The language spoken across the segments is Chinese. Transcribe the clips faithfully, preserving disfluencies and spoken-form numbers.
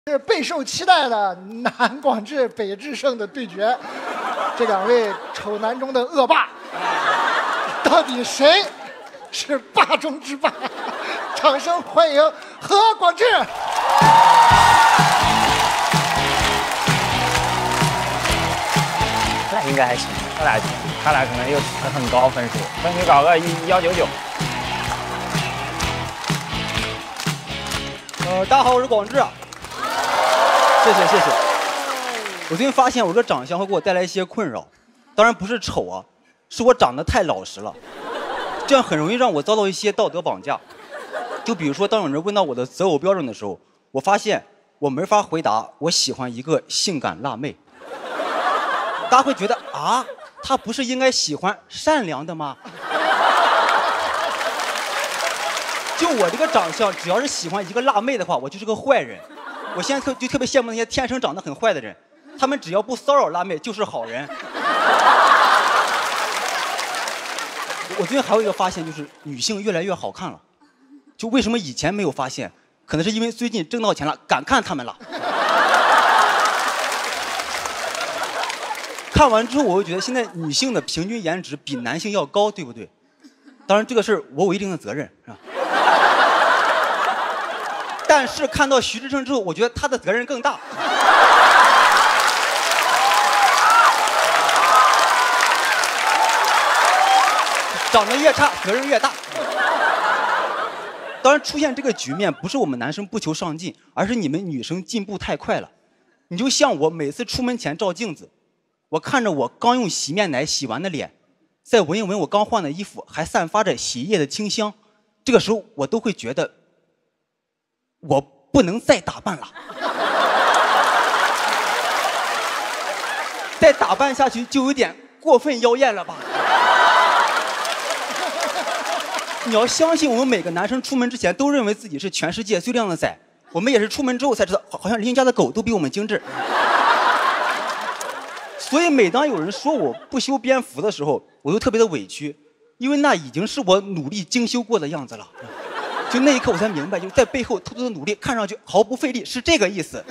是备受期待的南广智北智胜的对决，这两位丑男中的恶霸，到底谁是霸中之霸？掌声欢迎何广智。 他俩应该还行，他俩他俩可能有很高分数，分数搞个一幺九九。 呃，大家好，我是广智。谢谢谢谢。我最近发现我这长相会给我带来一些困扰，当然不是丑啊，是我长得太老实了，这样很容易让我遭到一些道德绑架。就比如说，当有人问到我的择偶标准的时候，我发现我没法回答我喜欢一个性感辣妹。大家会觉得啊，他不是应该喜欢善良的吗？就我这个长相，只要是喜欢一个辣妹的话，我就是个坏人。我现在特就特别羡慕那些天生长得很坏的人，他们只要不骚扰辣妹就是好人。我最近还有一个发现，就是女性越来越好看了。就为什么以前没有发现？可能是因为最近挣到钱了，敢看她们了。看完之后，我会觉得现在女性的平均颜值比男性要高，对不对？当然，这个事儿我有一定的责任，是吧？但是看到徐志胜之后，我觉得他的责任更大。长得越差，责任越大。当然，出现这个局面不是我们男生不求上进，而是你们女生进步太快了。你就像我每次出门前照镜子，我看着我刚用洗面奶洗完的脸，再闻一闻我刚换的衣服，还散发着洗衣液的清香，这个时候我都会觉得我不能再打扮了。再打扮下去就有点过分妖艳了吧。你要相信，我们每个男生出门之前都认为自己是全世界最靓的仔，我们也是出门之后才知道，好像邻居家的狗都比我们精致。所以每当有人说我不修边幅的时候，我都特别的委屈，因为那已经是我努力精修过的样子了。就那一刻我才明白，就是在背后偷偷的努力，看上去毫不费力，是这个意思。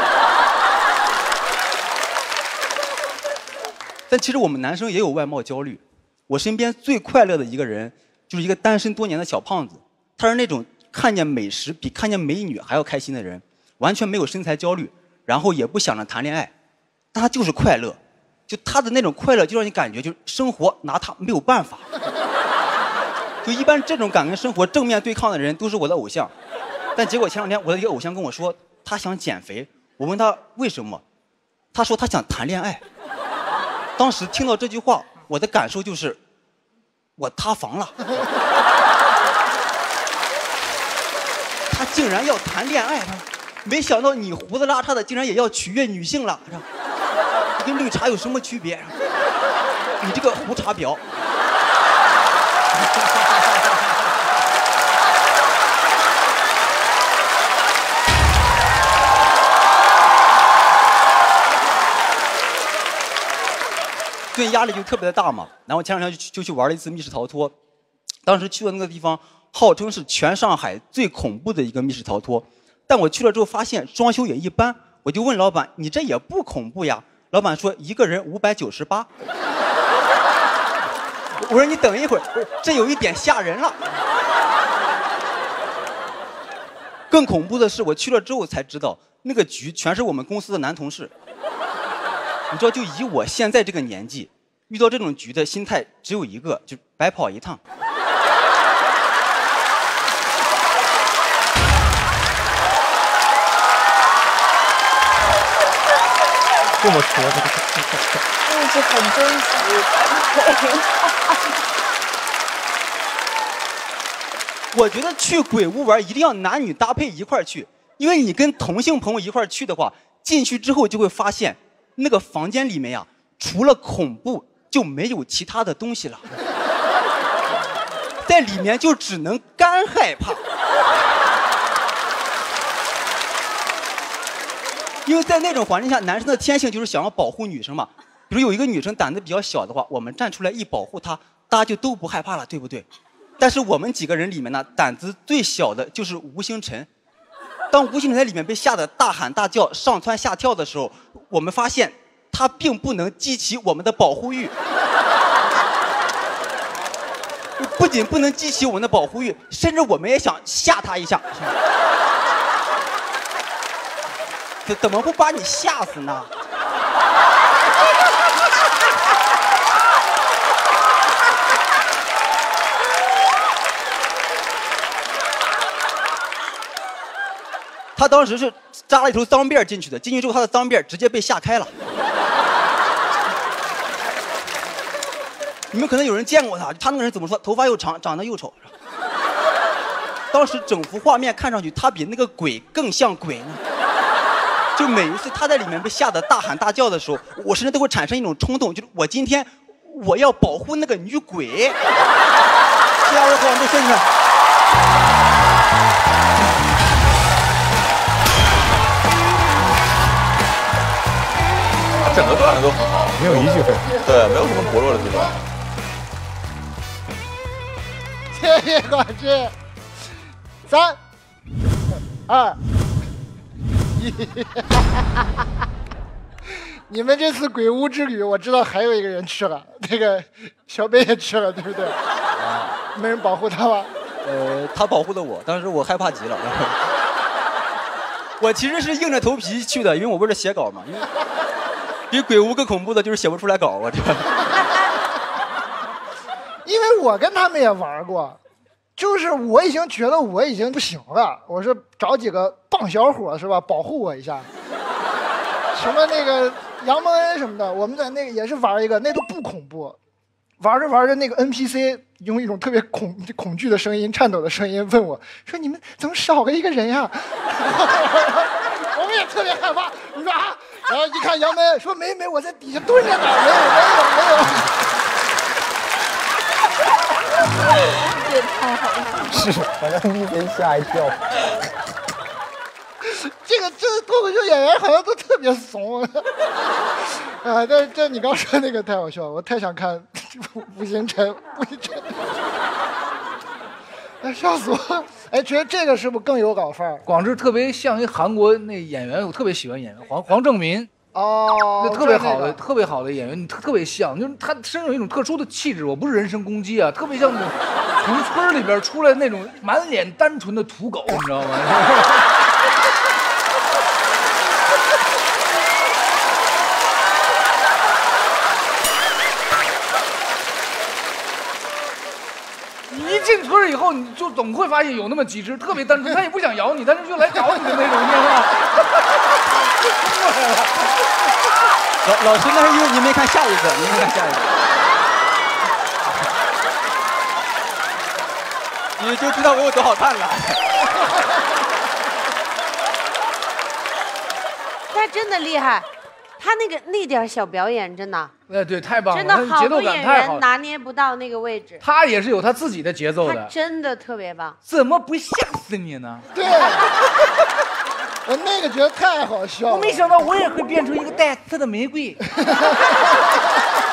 但其实我们男生也有外貌焦虑。我身边最快乐的一个人，就是一个单身多年的小胖子。他是那种看见美食比看见美女还要开心的人，完全没有身材焦虑，然后也不想着谈恋爱，但他就是快乐。就他的那种快乐，就让你感觉就生活拿他没有办法。就一般这种敢跟生活正面对抗的人都是我的偶像，但结果前两天我的一个偶像跟我说他想减肥，我问他为什么，他说他想谈恋爱。当时听到这句话，我的感受就是我塌房了。他竟然要谈恋爱，没想到你胡子拉碴的竟然也要取悦女性了，跟绿茶有什么区别？你这个胡茶婊。最近压力就特别的大嘛，然后前两天就就去玩了一次密室逃脱。当时去的那个地方号称是全上海最恐怖的一个密室逃脱，但我去了之后发现装修也一般，我就问老板：“你这也不恐怖呀？”老板说：“一个人五百九十八。”我说：“你等一会儿，这有一点吓人了。”更恐怖的是，我去了之后才知道，那个局全是我们公司的男同事。你知道，就以我现在这个年纪，遇到这种局的心态只有一个，就白跑一趟。 这么说的， 这是很真实。 我觉得去鬼屋玩一定要男女搭配一块儿去，因为你跟同性朋友一块儿去的话，进去之后就会发现。那个房间里面呀，除了恐怖就没有其他的东西了，在里面就只能干害怕。因为在那种环境下，男生的天性就是想要保护女生嘛。比如有一个女生胆子比较小的话，我们站出来一保护她，大家就都不害怕了，对不对？但是我们几个人里面呢，胆子最小的就是吴星辰。 当吴星辰在里面被吓得大喊大叫、上蹿下跳的时候，我们发现他并不能激起我们的保护欲。不仅不能激起我们的保护欲，甚至我们也想吓他一下。怎怎么不把你吓死呢？他当时是扎了一头脏辫进去的，进去之后他的脏辫直接被吓开了。你们可能有人见过他，他那个人怎么说？头发又长，长得又丑。当时整幅画面看上去，他比那个鬼更像鬼呢。就每一次他在里面被吓得大喊大叫的时候，我甚至都会产生一种冲动，就是我今天我要保护那个女鬼。第二个往这伸出来。 整个段子都很好， 没有一句废话。 对，没有什么薄弱的地方。 谢谢广志。三、二、一。你们这次鬼屋之旅，我知道还有一个人去了，那个小北也去了，对不对？没人保护他吧？ 呃，他保护了我，当时我害怕极了。我其实是硬着头皮去的，因为我为了写稿嘛。因为比鬼屋更恐怖的就是写不出来稿，我这。 因为我跟他们也玩过，就是我已经觉得我已经不行了，我是找几个棒小伙是吧，保护我一下。什么那个杨蒙恩什么的，我们在那个也是玩一个，那都不恐怖。玩着玩着，那个 N P C 用一种特别恐恐惧的声音、颤抖的声音问我说：“你们怎么少了一个人呀？”我们也特别害怕。你说啊，然后一看杨门说：“没没，我在底下蹲着呢，没有没有没有。” 这太好了。 是，把那 N P C 吓一跳。 这个这脱口秀演员好像都特别怂啊！但是这你刚说那个太好笑了，我太想看吴星辰，吴星辰，哎，笑死我！哎，觉得这个是不是更有搞范儿？ 广志特别像一韩国那演员，我特别喜欢演员黄黄正民。 哦， 那特别好的、 那个、 特别好的演员，你特特别像，就是他身上有一种特殊的气质。我不是人身攻击啊，特别像那种从村里边出来那种满脸单纯的土狗，你知道吗？你一进村以后，你就总会发现有那么几只特别单纯，他也不想咬你，但是就来找你的那种，你知道吗？ 老老师，那是因为您没看下一个，您没看下一个，你就知道我有多好看了。 他真的厉害，他那个那点小表演真的， 哎，对，太棒了， 真的好多演员好拿捏不到那个位置。 他也是有他自己的节奏他的， 真的特别棒。 怎么不吓死你呢？ 对。我那个觉得太好笑了， 我没想到我也会变成一个带刺的玫瑰。